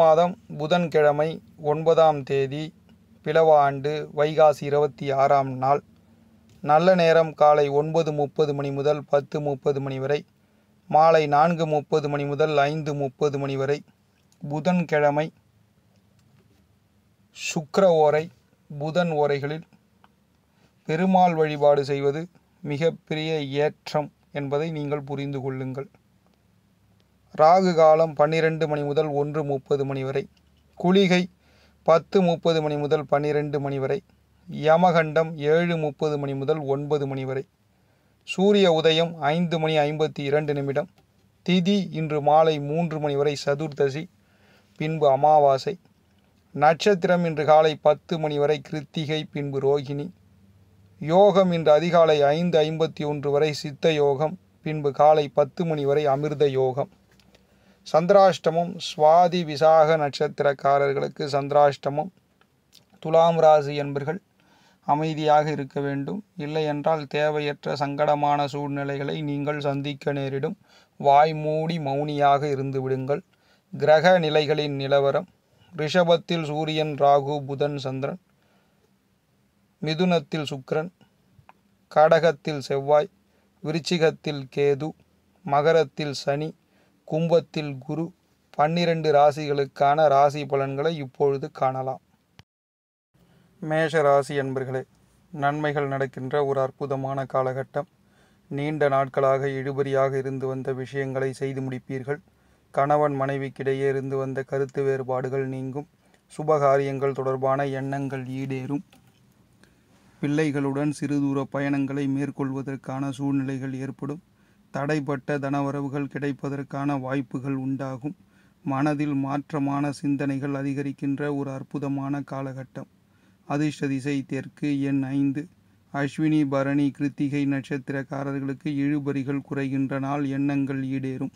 மாதம் புதன்கிழமை 9ஆம் தேதி பிலவ ஆண்டு வைகாசி 26ஆம் நாள். நல்ல நேரம் காலை 9:30 மணி முதல் 10:30 மணி வரை, மாலை 4:30 மணி முதல் 5:30 மணி வரை. புதன்கிழமை சுக்கிர ஓரை, புதன் ஓரைகளில் பெருமாள் வழிபாடு செய்வது மிகப்பெரிய ஏற்றம் என்பதை நீங்கள் புரிந்து கொள்ளுங்கள். ராகு காலம் 12 மணி முதல் 1:30 மணி வரை, குளிகை 10:30 மணி முதல் 12 மணி வரை, யமகண்டம் 7:30 மணி முதல் 9 மணி வரை, சூரிய உதயம் 5:52. திதி இன்று மாலை 3 மணி வரை சதுர்தசி, பின்பு அமாவாசை. நட்சத்திரம் இன்று காலை 10 மணி வரை கிருத்திகை, பின்பு ரோகிணி. யோகம் இன்று அதிகாலை 5:51 வரை சித்த யோகம், பின்பு காலை 10 மணி வரை அமிர்த யோகம். சந்திராஷ்டமம் சுவாதி விசாக நட்சத்திரக்காரர்களுக்கு சந்திராஷ்டமம். துலாம் ராசி என்பர்கள் அமைதியாக இருக்க வேண்டும். இல்லை என்றால் தேவையற்ற சங்கடமான சூழ்நிலைகளை நீங்கள் சந்திக்க நேரிடும். வாய் மூடி மௌனியாக இருந்து விடுங்கள். கிரக நிலைகளின் நிலவரம்: ரிஷபத்தில் சூரியன், ராகு, புதன், சந்திரன். மிதுனத்தில் சுக்கிரன், கடகத்தில் செவ்வாய், விருச்சிகத்தில் கேது, மகரத்தில் சனி, கும்பத்தில் குரு. 12 ராசிகளுக்கான ராசி பலன்களை இப்பொழுது காணலாம். மேஷ ராசி என்பர்களே, நன்மைகள் நடக்கின்ற ஒரு அற்புதமான காலகட்டம். நீண்ட நாட்களாக இழுபறியாக இருந்து வந்த விஷயங்களை செய்து முடிப்பீர்கள். கணவன் மனைவிக்கிடையே இருந்து வந்த கருத்து வேறுபாடுகள் நீங்கும். சுபகாரியங்கள் தொடர்பான எண்ணங்கள் ஈடேறும். பிள்ளைகளுடன் சிறு தூர பயணங்களை மேற்கொள்வதற்கான சூழ்நிலைகள் ஏற்படும். தடைப்பட்ட தனவரவுகள் கிடைப்பதற்கான வாய்ப்புகள் உண்டாகும். மனதில் மாற்றமான சிந்தனைகள் அதிகரிக்கின்ற ஒரு அற்புதமான காலகட்டம். அதிர்ஷ்ட திசை தெற்கு, எண் 5. அஸ்வினி, பரணி, கிருத்திகை நட்சத்திரக்காரர்களுக்கு இழுபறிகள் குறைகின்ற நாள். எண்ணங்கள் ஈடேறும்.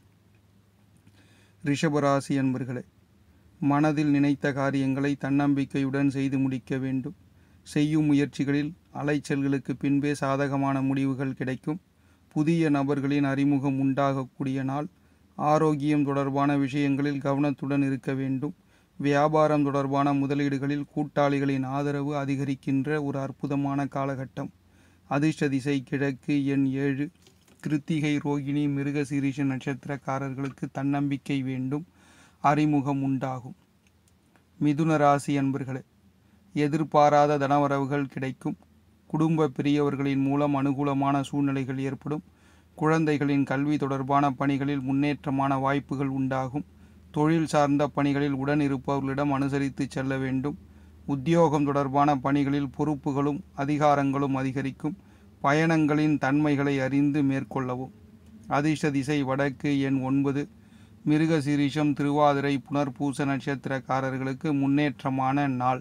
ரிஷபராசி என்பர்களே, மனதில் நினைத்த காரியங்களை தன்னம்பிக்கையுடன் செய்து முடிக்க வேண்டும். செய்யும் முயற்சிகளில் அலைச்சல்களுக்கு பின்பே சாதகமான முடிவுகள் கிடைக்கும். புதிய நபர்களின் அறிமுகம் உண்டாகக்கூடிய நாள். ஆரோக்கியம் தொடர்பான விஷயங்களில் கவனத்துடன் இருக்க வேண்டும். வியாபாரம் தொடர்பான முதலீடுகளில் கூட்டாளிகளின் ஆதரவு அதிகரிக்கின்ற ஒரு அற்புதமான காலகட்டம். அதிர்ஷ்ட திசை கிழக்கு, எண் 7. கிருத்திகை, ரோகிணி, மிருகசீரிஷ நட்சத்திரக்காரர்களுக்கு தன்னம்பிக்கை வேண்டும். அறிமுகம் உண்டாகும். மிதுன ராசி அன்பர்களே, எதிர்பாராத தனவரவுகள் கிடைக்கும். குடும்ப பெரியவர்களின் மூலம் அனுகூலமான சூழ்நிலைகள் ஏற்படும். குழந்தைகளின் கல்வி தொடர்பான பணிகளில் முன்னேற்றமான வாய்ப்புகள் உண்டாகும். தொழில் சார்ந்த பணிகளில் உடன் இருப்பவர்களிடம் அனுசரித்து செல்ல வேண்டும். உத்தியோகம் தொடர்பான பணிகளில் பொறுப்புகளும் அதிகாரங்களும் அதிகரிக்கும். பயணங்களின் தன்மைகளை அறிந்து மேற்கொள்ளவும். அதிர்ஷ்ட திசை வடக்கு, எண் 9. மிருகசீரிஷம், திருவாதிரை, புனர்பூச நட்சத்திரக்காரர்களுக்கு முன்னேற்றமான நாள்.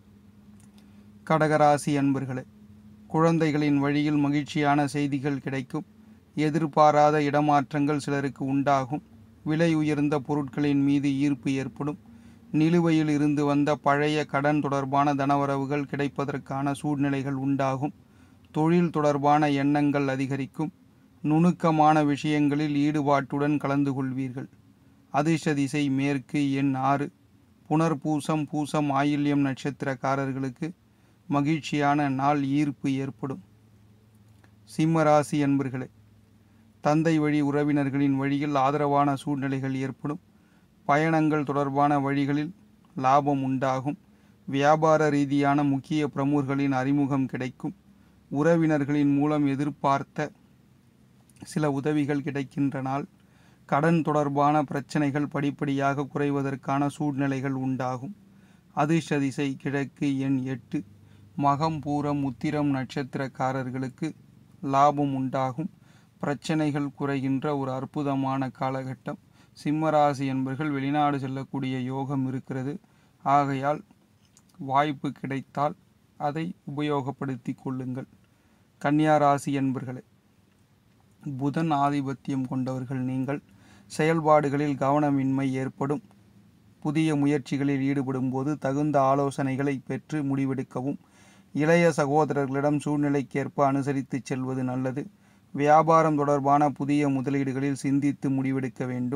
கடகராசி அன்பர்களே, குழந்தைகளின் வழியில் மகிழ்ச்சியான செய்திகள் கிடைக்கும். எதிர்பாராத இடமாற்றங்கள் சிலருக்கு உண்டாகும். விலை உயர்ந்த பொருட்களின் மீது ஈர்ப்பு ஏற்படும். நிலுவையில் இருந்து வந்த பழைய கடன் தொடர்பான தனவரவுகள் கிடைப்பதற்கான சூழ்நிலைகள் உண்டாகும். தொழில் தொடர்பான எண்ணங்கள் அதிகரிக்கும். நுணுக்கமான விஷயங்களில் ஈடுபாட்டுடன் கலந்து கொள்வீர்கள். அதிர்ஷ்ட திசை மேற்கு, எண் 6. புனர்பூசம், பூசம், ஆயில்யம் நட்சத்திரக்காரர்களுக்கு மகிழ்ச்சியான நாள். ஈர்ப்பு ஏற்படும். சிம்மராசி அன்பர்களே, தந்தை வழி உறவினர்களின் வழியில் ஆதரவான சூழ்நிலைகள் ஏற்படும். பயணங்கள் தொடர்பான வழிகளில் லாபம் உண்டாகும். வியாபார ரீதியான முக்கிய பிரமுகர்களின் அறிமுகம் கிடைக்கும். உறவினர்களின் மூலம் எதிர்பார்த்த சில உதவிகள் கிடைக்கின்ற நாள். கடன் தொடர்பான பிரச்சனைகள் படிப்படியாக குறைவதற்கான சூழ்நிலைகள் உண்டாகும். அதிர்ஷ்ட திசை கிழக்கு, எண் 8. மகம், பூரம், உத்திரம் நட்சத்திரக்காரர்களுக்கு லாபம் உண்டாகும். பிரச்சனைகள் குறைகின்ற ஒரு அற்புதமான காலகட்டம். சிம்மராசி என்பர்கள் வெளிநாடு செல்லக்கூடிய யோகம் இருக்கிறது. ஆகையால் வாய்ப்பு கிடைத்தால் அதை உபயோகப்படுத்தி கொள்ளுங்கள். கன்னியா ராசி என்பர்களே, புதன் ஆதிபத்தியம் கொண்டவர்கள் நீங்கள். செயல்பாடுகளில் கவனமின்மை ஏற்படும். புதிய முயற்சிகளில் ஈடுபடும் போது தகுந்த ஆலோசனைகளை பெற்று முடிவெடுக்கவும். இளைய சகோதரர்களிடம் சூழ்நிலைக்கேற்ப அனுசரித்து செல்வது நல்லது. வியாபாரம் தொடர்பான புதிய முதலீடுகளில் சிந்தித்து முடிவெடுக்க வேண்டும்.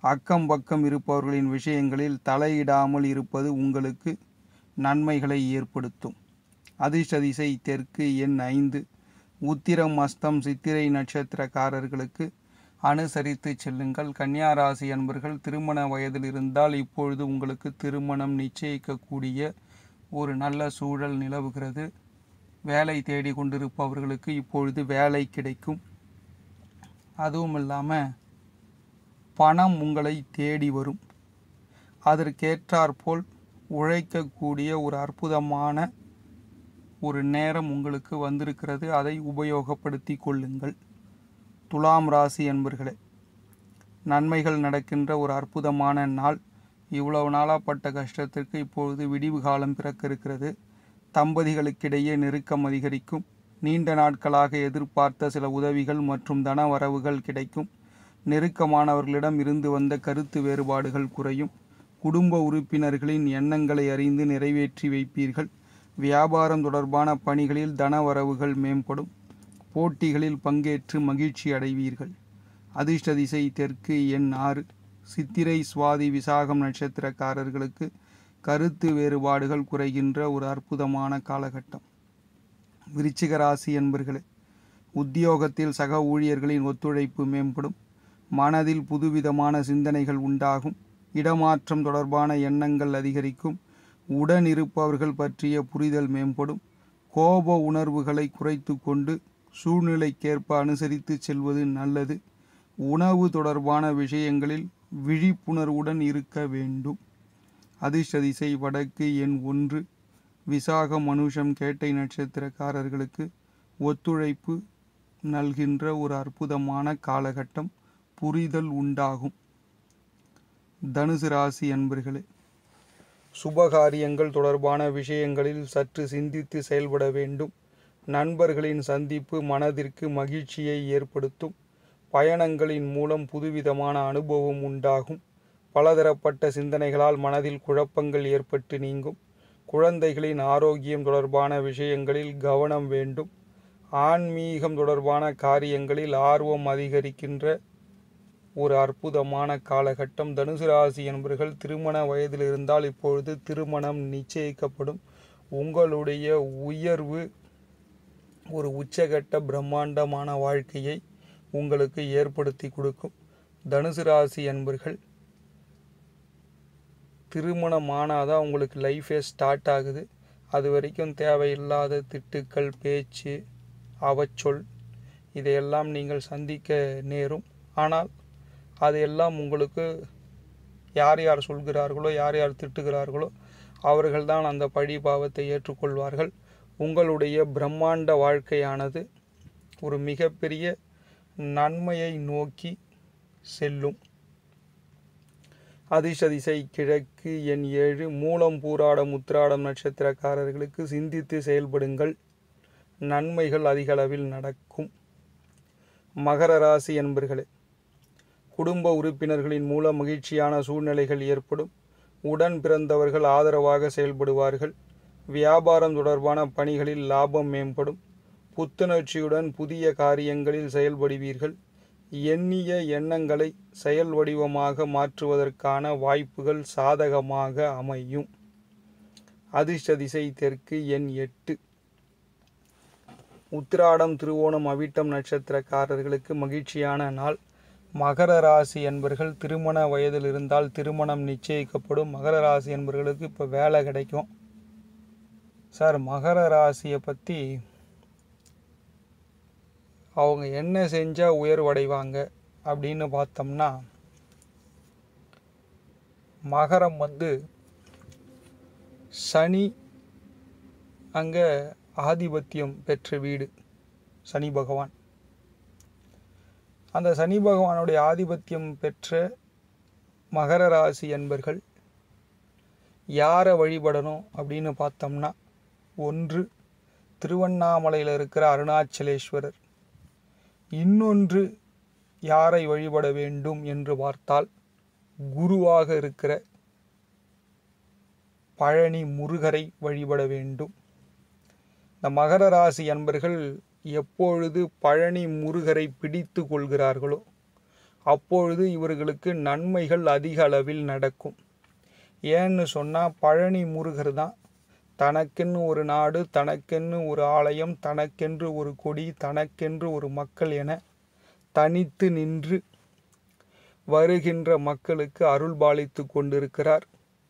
அக்கம் பக்கம் இருப்பவர்களின் விஷயங்களில் தலையிடாமல் இருப்பது உங்களுக்கு நன்மைகளை ஏற்படுத்தும். அதிர்ஷ்ட திசை தெற்கு, எண் 5. உத்திரம், அஸ்தம், சித்திரை நட்சத்திரக்காரர்களுக்கு அனுசரித்து செல்லுங்கள். கன்னியா ராசி அன்பர்கள், திருமண வயதில் இருந்தால் இப்பொழுது உங்களுக்கு திருமணம் நிச்சயிக்கக்கூடிய ஒரு நல்ல சூழல் நிலவுகிறது. வேலை தேடி கொண்டிருப்பவர்களுக்கு இப்பொழுது வேலை கிடைக்கும். அதுவும் இல்லாமல் பணம் உங்களை தேடி வரும். அதற்கேற்றாற்போல் உழைக்கக்கூடிய ஒரு அற்புதமான ஒரு நேரம் உங்களுக்கு வந்திருக்கிறது. அதை உபயோகப்படுத்தி கொள்ளுங்கள். துலாம் ராசி அன்பர்களே, நன்மைகள் நடக்கின்ற ஒரு அற்புதமான நாள். இவ்வளவு நாளாப்பட்ட கஷ்டத்திற்கு இப்பொழுது விடிவு காலம் பிறக்க இருக்கிறது. தம்பதிகளுக்கிடையே நெருக்கம் அதிகரிக்கும். நீண்ட நாட்களாக எதிர்பார்த்த சில உதவிகள் மற்றும் தன வரவுகள் கிடைக்கும். நெருக்கமானவர்களிடம் இருந்து வந்த கருத்து வேறுபாடுகள் குறையும். குடும்ப உறுப்பினர்களின் எண்ணங்களை அறிந்து நிறைவேற்றி வைப்பீர்கள். வியாபாரம் தொடர்பான பணிகளில் தன வரவுகள் மேம்படும். போட்டிகளில் பங்கேற்று மகிழ்ச்சி அடைவீர்கள். அதிர்ஷ்ட திசை தெற்கு, எண் 6. சித்திரை, சுவாதி, விசாகம் நட்சத்திரக்காரர்களுக்கு கருத்து வேறுபாடுகள் குறைகின்ற ஒரு அற்புதமான காலகட்டம். விருச்சிக ராசி என்பர்களே, உத்தியோகத்தில் சக ஊழியர்களின் ஒத்துழைப்பு மேம்படும். மனதில் புதுவிதமான சிந்தனைகள் உண்டாகும். இடமாற்றம் தொடர்பான எண்ணங்கள் அதிகரிக்கும். உடன் இருப்பவர்கள் பற்றிய புரிதல் மேம்படும். கோப உணர்வுகளை குறைத்து கொண்டு சூழ்நிலைக்கேற்ப அனுசரித்து செல்வது நல்லது. உணவு தொடர்பான விஷயங்களில் விழிப்புணர்வுடன் இருக்க வேண்டும். அதிர்ஷ்ட திசை வடக்கு, எண் 1. விசாகம், மனுஷம், கேட்டை நட்சத்திரக்காரர்களுக்கு ஒத்துழைப்பு நல்கின்ற ஒரு அற்புதமான காலகட்டம். புரிதல் உண்டாகும். தனுசு ராசி அன்பர்களே, சுபகாரியங்கள் தொடர்பான விஷயங்களில் சற்று சிந்தித்து செயல்பட வேண்டும். நண்பர்களின் சந்திப்பு மனதிற்கு மகிழ்ச்சியை ஏற்படுத்தும். பயணங்களின் மூலம் புதுவிதமான அனுபவம் உண்டாகும். பலதரப்பட்ட சிந்தனைகளால் மனதில் குழப்பங்கள் ஏற்பட்டு நீங்கும். குழந்தைகளின் ஆரோக்கியம் தொடர்பான விஷயங்களில் கவனம் வேண்டும். ஆன்மீகம் தொடர்பான காரியங்களில் ஆர்வம் அதிகரிக்கின்ற ஒரு அற்புதமான காலகட்டம். தனுசு ராசி என்பவர்கள் திருமண வயதில் இருந்தால் இப்பொழுது திருமணம் நிச்சயிக்கப்படும். உங்களுடைய உயர்வு ஒரு உச்சகட்ட பிரம்மாண்டமான வாழ்க்கையை உங்களுக்கு ஏற்படுத்தி கொடுக்கும். தனுசு ராசி என்பவர்கள் திருமணமானாதான் உங்களுக்கு லைஃபே ஸ்டார்ட் ஆகுது. அது வரைக்கும் தேவையில்லாத திட்டுக்கள், பேச்சு, அவச்சொல் இதையெல்லாம் நீங்கள் சந்திக்க நேரும். ஆனால் அதையெல்லாம் உங்களுக்கு யார் யார் சொல்கிறார்களோ, யார் யார் திட்டுகிறார்களோ அவர்கள்தான் அந்த பழி பாவத்தை ஏற்றுக்கொள்வார்கள். உங்களுடைய பிரம்மாண்ட வாழ்க்கையானது ஒரு மிகப்பெரிய நன்மையை நோக்கி செல்லும். அதிர்ஷ்ட திசை கிழக்கு, எண் 7. மூலம், பூராடம், உத்திராடம் நட்சத்திரக்காரர்களுக்கு சிந்தித்து செயல்படுங்கள். நன்மைகள் அதிகளவில் நடக்கும். மகர ராசி என்பர்களே, குடும்ப உறுப்பினர்களின் மூலம் மகிழ்ச்சியான சூழ்நிலைகள் ஏற்படும். உடன் பிறந்தவர்கள் ஆதரவாக செயல்படுவார்கள். வியாபாரம் தொடர்பான பணிகளில் லாபம் மேம்படும். புத்துணர்ச்சியுடன் புதிய காரியங்களில் செயல்படுவீர்கள். எண்ணிய எண்ணங்களை செயல் வடிவமாக மாற்றுவதற்கான வாய்ப்புகள் சாதகமாக அமையும். அதிர்ஷ்ட திசை தெற்கு, எண் 8. உத்திராடம், திருவோணம், அவிட்டம் நட்சத்திரக்காரர்களுக்கு மகிழ்ச்சியான நாள். மகர ராசி என்பர்கள் திருமண வயதில் இருந்தால் திருமணம் நிச்சயிக்கப்படும். மகர ராசி என்பவர்களுக்கு இப்போ வேலை கிடைக்கும். சார், மகர ராசியை பற்றி அவங்க என்ன செஞ்சால் உயர்வடைவாங்க அப்படின்னு பார்த்தோம்னா, மகரம் சனி அங்கே ஆதிபத்தியம் பெற்ற வீடு. சனி பகவான், அந்த சனி பகவானுடைய ஆதிபத்தியம் பெற்ற மகர ராசி என்பர்கள் யாரை வழிபடணும் அப்படின்னு பார்த்தோம்னா, 1 திருவண்ணாமலையில் இருக்கிற அருணாச்சலேஸ்வரர். இன்னொன்று யாரை வழிபட வேண்டும் என்று பார்த்தால், குருவாக இருக்கிற பழனி முருகரை வழிபட வேண்டும். இந்த மகர ராசி அன்பர்கள் எப்பொழுது பழனி முருகரை பிடித்து கொள்கிறார்களோ, அப்பொழுது இவர்களுக்கு நன்மைகள் அதிக அளவில் நடக்கும். ஏன்னு சொன்னால் பழனி முருகர் தான் தனக்கென்று ஒரு நாடு, தனக்கென்று ஒரு ஆலயம், தனக்கென்று ஒரு கொடி, தனக்கென்று ஒரு மக்கள் என தனித்து நின்று வருகின்ற மக்களுக்கு அருள் பாலித்து கொண்டிருக்கிறார்.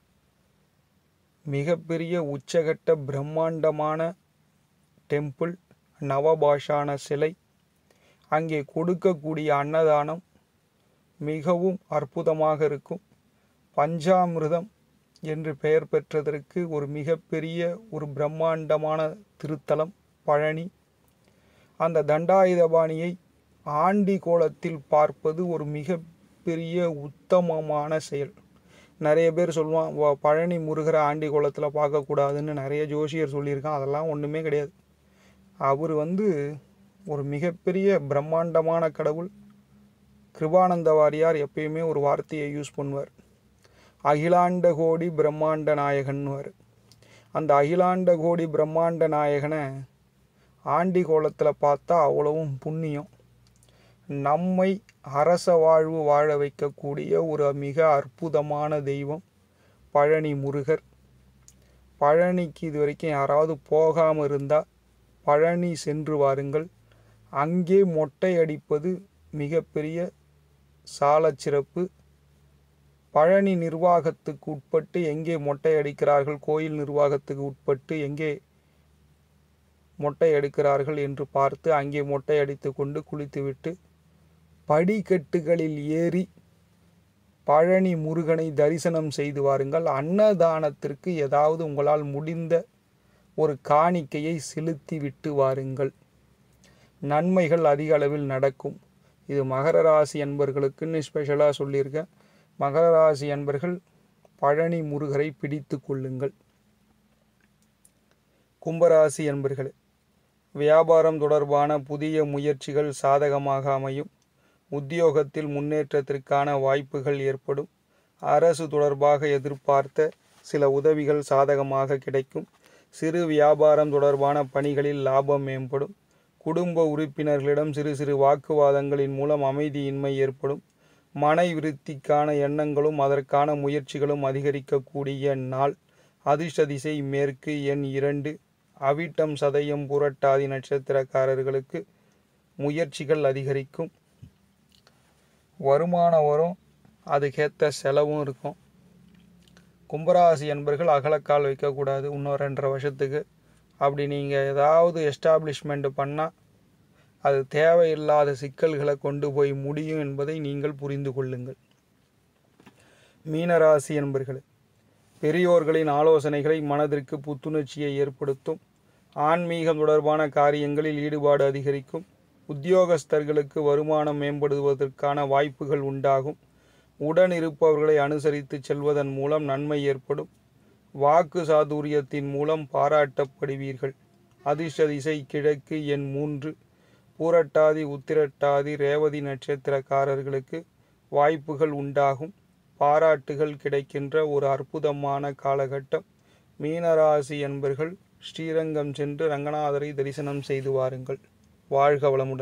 மிகப்பெரிய உச்சகட்ட பிரம்மாண்டமான டெம்பிள், நவபாஷான சிலை, அங்கே கொடுக்கக்கூடிய அன்னதானம் மிகவும் அற்புதமாக இருக்கும். பஞ்சாமிர்தம் என்று பெயர் பெற்றதற்கு ஒரு மிகப்பெரிய ஒரு பிரம்மாண்டமான திருத்தலம் பழனி. அந்த தண்டாயுதபாணியை ஆண்டி கோலத்தில் பார்ப்பது ஒரு மிகப்பெரிய உத்தமமான செயல். நிறைய பேர் சொல்லுவான் பழனி முருகரை ஆண்டி கோலத்தில் பார்க்கக்கூடாதுன்னு நிறைய ஜோசியர் சொல்லியிருக்கான். அதெல்லாம் ஒன்றுமே கிடையாது. அவர் ஒரு மிகப்பெரிய பிரம்மாண்டமான கடவுள். கிருபானந்த வாரியார் எப்பயுமே ஒரு வார்த்தையை யூஸ் பண்ணுவார், அகிலாண்ட கோடி பிரம்மாண்ட நாயகன்னுவார். அந்த அகிலாண்ட கோடி பிரம்மாண்ட நாயகனை ஆண்டி கோலத்தில் பார்த்தா அவ்வளவும் புண்ணியம். நம்மை அரச வாழ்வு வாழ வைக்கக்கூடிய ஒரு மிக அற்புதமான தெய்வம் பழனி முருகர். பழனிக்கு இது வரைக்கும் யாராவது போகாமல் இருந்தால் பழனி சென்று வாருங்கள். அங்கே மொட்டை அடிப்பது மிகப்பெரிய சாலச்சிறப்பு. பழனி நிர்வாகத்துக்கு உட்பட்டு எங்கே மொட்டை அடிக்கிறார்கள், கோயில் நிர்வாகத்துக்கு உட்பட்டு எங்கே மொட்டை எடுக்கிறார்கள் என்று பார்த்து அங்கே மொட்டை அடித்து கொண்டு குளித்துவிட்டு படிக்கட்டுகளில் ஏறி பழனி முருகனை தரிசனம் செய்து வாருங்கள். அன்னதானத்திற்கு ஏதாவது உங்களால் முடிந்த ஒரு காணிக்கையை செலுத்தி விட்டு வாருங்கள். நன்மைகள் அதிக அளவில் நடக்கும். இது மகர ராசி அன்பர்களுக்குன்னு ஸ்பெஷலாக சொல்லியிருக்கேன். மகர ராசி அன்பர்கள் பழனி முருகரை பிடித்து கொள்ளுங்கள். கும்பராசி அன்பர்களே, வியாபாரம் தொடர்பான புதிய முயற்சிகள் சாதகமாக அமையும். உத்தியோகத்தில் முன்னேற்றத்திற்கான வாய்ப்புகள் ஏற்படும். அரசு தொடர்பாக எதிர்பார்த்த சில உதவிகள் சாதகமாக கிடைக்கும். சிறு வியாபாரம் தொடர்பான பணிகளில் லாபம் மேம்படும். குடும்ப உறுப்பினர்களிடம் சிறு சிறு வாக்குவாதங்களின் மூலம் அமைதியின்மை ஏற்படும். மனை விருத்திக்கான எண்ணங்களும் அதற்கான முயற்சிகளும் அதிகரிக்கக்கூடிய நாள். அதிர்ஷ்ட திசை மேற்கு. எண் 2. அவிட்டம் சதயம் புரட்டாதி நட்சத்திரக்காரர்களுக்கு முயற்சிகள் அதிகரிக்கும். வருமானம் வரும், அதுக்கேற்ற செலவும் இருக்கும். கும்பராசி என்பர்கள் அகலக்கால் வைக்கக்கூடாது இன்னும் 2.5 வருஷத்துக்கு. அப்படி நீங்கள் ஏதாவது எஸ்டாப்ளிஷ்மெண்ட் பண்ணால் அது தேவையில்லாத சிக்கல்களை கொண்டு போய் முடியும் என்பதை நீங்கள் புரிந்து கொள்ளுங்கள். மீனராசி என்பர்களே, பெரியோர்களின் ஆலோசனைகளை மனதிற்கு புத்துணர்ச்சியை ஏற்படுத்தும். ஆன்மீகம் தொடர்பான காரியங்களில் ஈடுபாடு அதிகரிக்கும். உத்தியோகஸ்தர்களுக்கு வருமானம் மேம்படுவதற்கான வாய்ப்புகள் உண்டாகும். உடன் இருப்பவர்களை அனுசரித்து செல்வதன் மூலம் நன்மை ஏற்படும். வாக்கு சாதுரியத்தின் மூலம் பாராட்டப்படுவீர்கள். அதிர்ஷ்ட திசை கிழக்கு. எண் 3. பூரட்டாதி உத்திரட்டாதி ரேவதி நட்சத்திரக்காரர்களுக்கு வாய்ப்புகள் உண்டாகும். பாராட்டுகள் கிடைக்கின்ற ஒரு அற்புதமான காலகட்டம். மீனராசி என்பர்கள் ஸ்ரீரங்கம் சென்று ரங்கநாதரை தரிசனம் செய்து வாருங்கள். வாழ்க வளமுடன்.